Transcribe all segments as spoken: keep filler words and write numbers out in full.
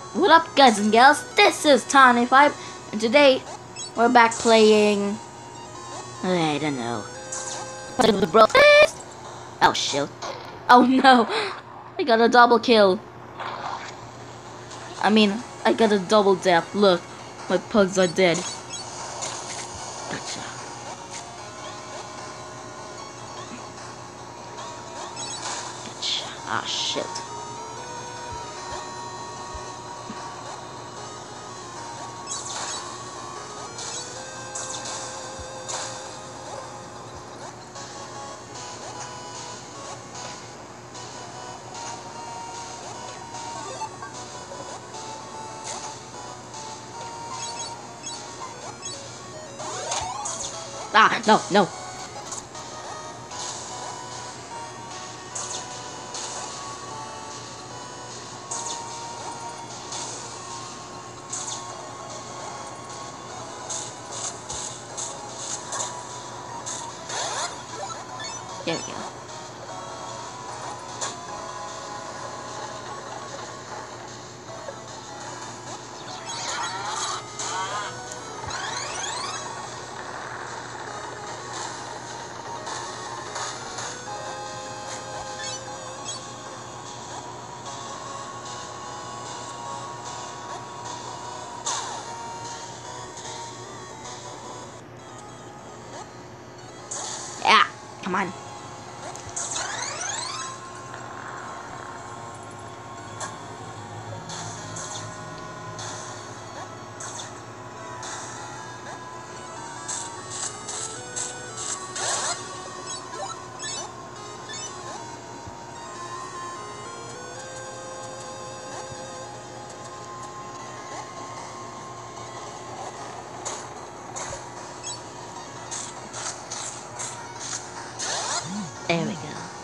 What up, guys and gals? This is Tiny Five, and today we're back playing. I don't know. Bro, oh shit! Oh no! I got a double kill. I mean, I got a double death. Look, my pugs are dead. Gotcha. Gotcha. Ah shit. Ah, no, no. There we go. Yeah, come on. There we go.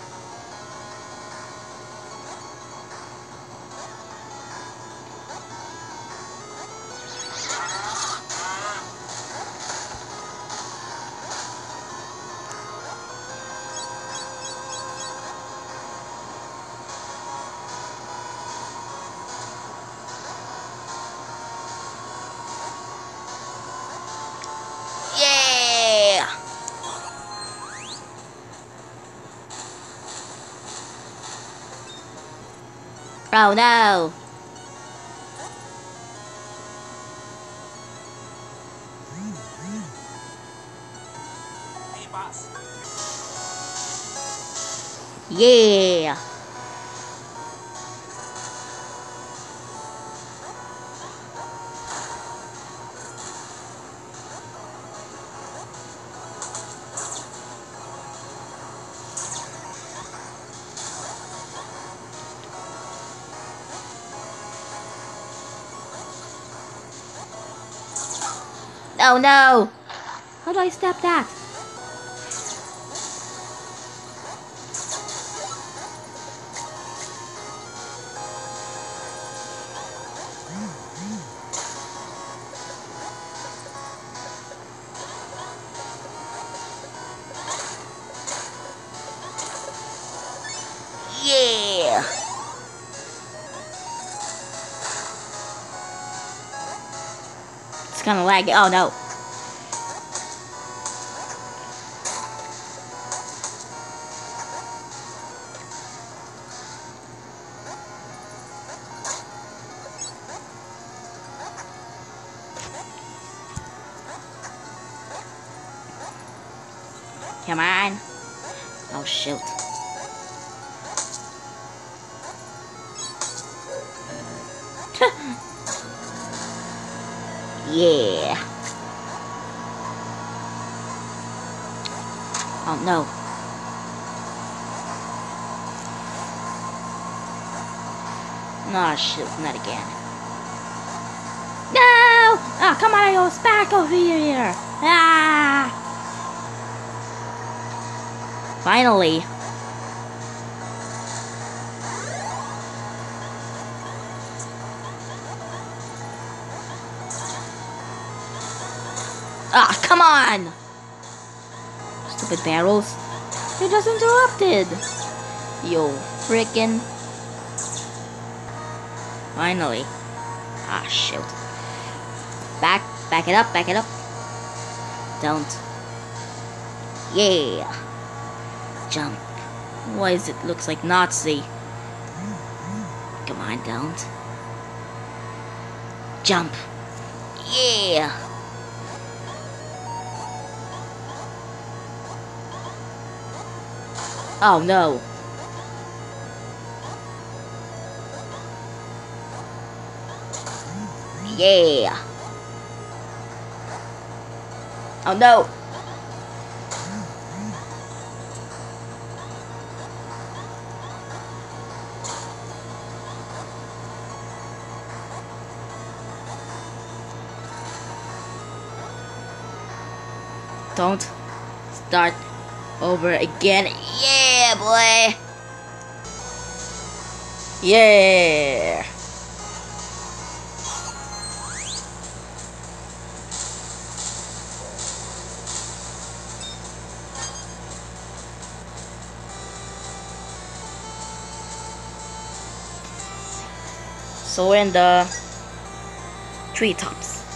Yeah! Oh no! Hey, boss. Yeah! Oh no! How do I stop that? Yeah! It's kinda laggy. Oh no! Come on. Oh shoot. Yeah. Oh no. No shoot, not again. No! Oh come on, I go back over here. Ah! Finally. Ah, come on! Stupid barrels. They just interrupted. Yo, frickin'. Finally. Ah, shoot. Back, back it up, back it up. Don't. Yeah. Jump. Why is it looks like Nazi? Come on, don't. Jump. Yeah. Oh no. Yeah. Oh no. Don't start over again. Yeah, boy. Yeah. So we're in the treetops.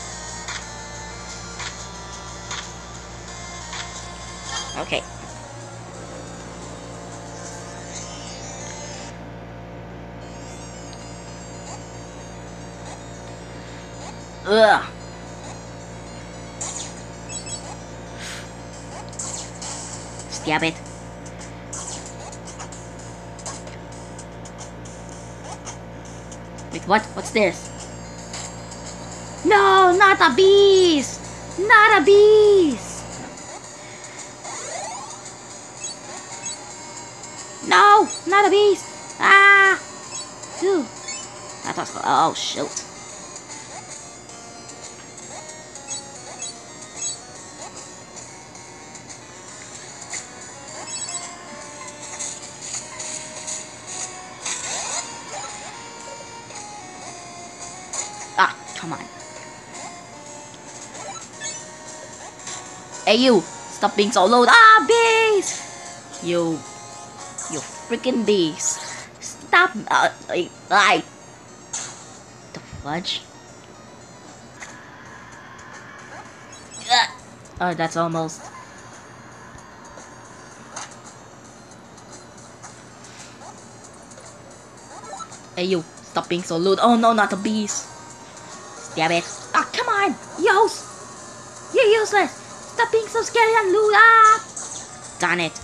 Okay. Ugh. Stab it. Wait, what? What's this? No, not a beast! Not a beast! No, not a beast! Ah! Phew. That was, oh shoot. Ah, come on. Hey you, stop being so loud. Ah, beast! You, you freaking beast. Stop, uh, I, I. The fudge? Uh, oh, that's almost. Hey you, stop being so loud. Oh no, not the beast. Stab it. Ah, oh, come on, Yos! You're useless. Stop being so scary and loud. Ah! Darn it.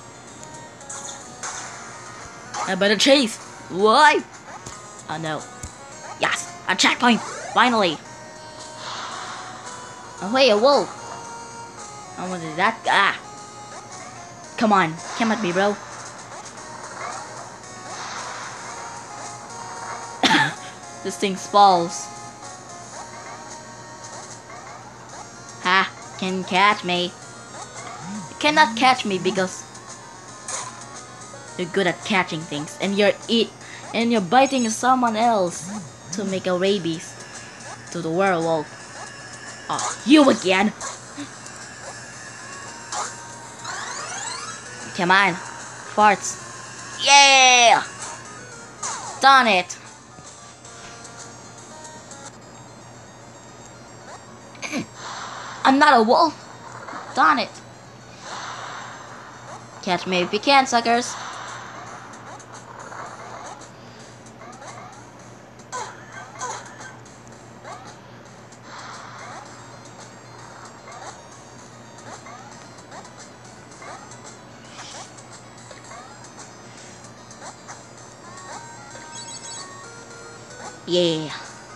I better chase. Why? Oh no. Yes, a checkpoint. Finally. Oh wait, a wolf. Oh, what is that? Ah. Come on, come at me, bro. This thing spalls. Ha! Can catch me. You cannot catch me because you're good at catching things, and you're eat, and you're biting someone else to make a rabies to the werewolf. Oh, you again! Come on, farts! Yeah! Done it! I'm not a wolf. Darn it. Catch me if you can, suckers. Yeah.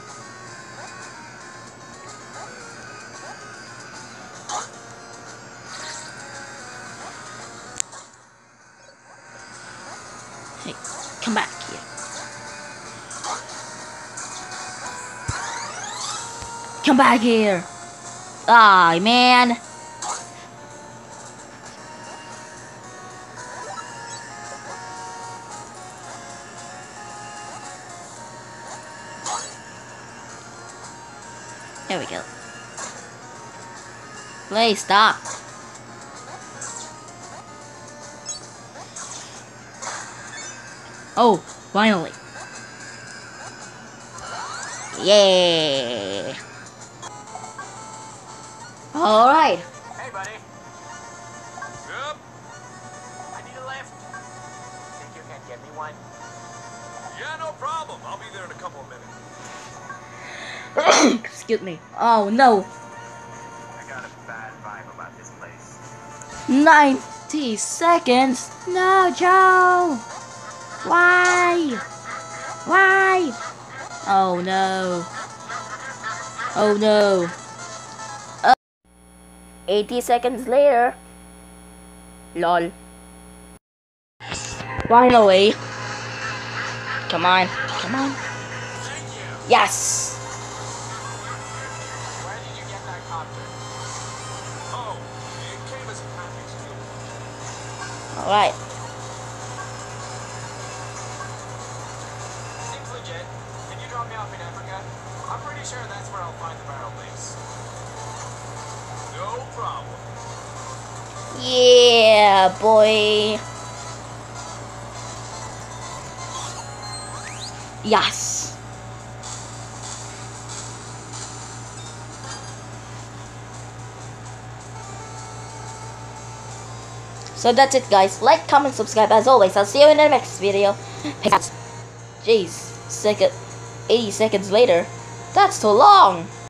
Hey, come back here. Come back here. Ah, man. There we go. Please stop. Oh, finally. Yeah. All right. Hey, buddy. Yep. I need a lift. Think you can get me one? Yeah, no problem. I'll be there in a couple of minutes. Excuse me. Oh no. I got a bad vibe about this place. ninety seconds. No, Joe. Why? Why? Oh no. Oh no. Uh, eighty seconds later. Lol. Finally. Come on. Come on. Thank you. Yes. Where did you get that copter? Oh, it came as a package deal. Alright. Seems legit. Can you drop me off in Africa? I'm pretty sure that's where I'll find the barrel base. No problem. Yeah, boy. Yes. So that's it, guys. Like, comment, subscribe. As always, I'll see you in the next video. Peace. Jeez, second, eighty seconds later. That's too long.